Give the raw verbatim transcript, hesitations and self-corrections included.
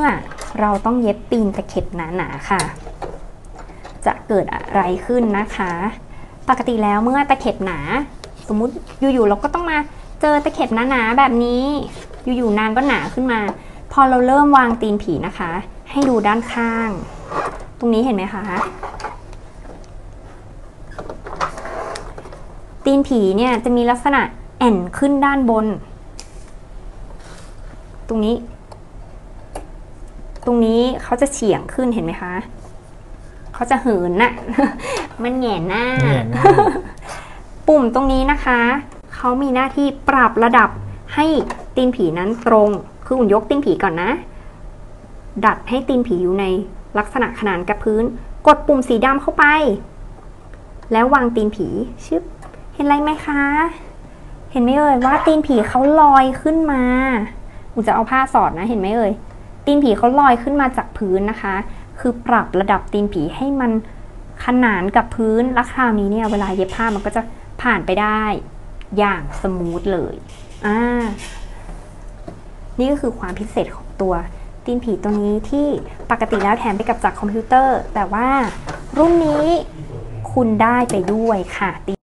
อเราต้องเย็บตีนตะเข็บหนาๆค่ะจะเกิดอะไรขึ้นนะคะปกติแล้วเมื่อตะเข็บหนาสมมุติอยู่ๆเราก็ต้องมาเจอตะเข็บหนาๆแบบนี้อยู่ๆนางก็หนาขึ้นมาพอเราเริ่มวางตีนผีนะคะให้ดูด้านข้างตรงนี้เห็นไหมคะตีนผีเนี่ยจะมีลักษณะแอ่นขึ้นด้านบนตรงนี้ตรงนี้เขาจะเฉียงขึ้นเห็นไหมคะเขาจะเหินน่ะ มันแหง่หน้า ปุ่มตรงนี้นะคะเขามีหน้าที่ปรับระดับให้ตีนผีนั้นตรงคืออุ่นยกตีนผีก่อนนะดัดให้ตีนผีอยู่ในลักษณะขนานกับพื้นกดปุ่มสีดำเข้าไปแล้ววางตีนผีชึบเห็นอะไรไหมคะเห็นไหมเอ่ยว่าตีนผีเขาลอยขึ้นมาอุ่นจะเอาผ้าสอดนะเห็นไหมเอ่ยตีนผีเขาลอยขึ้นมาจากพื้นนะคะคือปรับระดับตีนผีให้มันขนานกับพื้นแล้วคราวนี้เนี่ยเวลาเย็บผ้ามันก็จะผ่านไปได้อย่างสมูทเลยอ่านี่ก็คือความพิเศษของตัวตีนผีตัวนี้ที่ปกติแล้วแถมไปกับจากคอมพิวเตอร์แต่ว่ารุ่นนี้คุณได้ไปด้วยค่ะ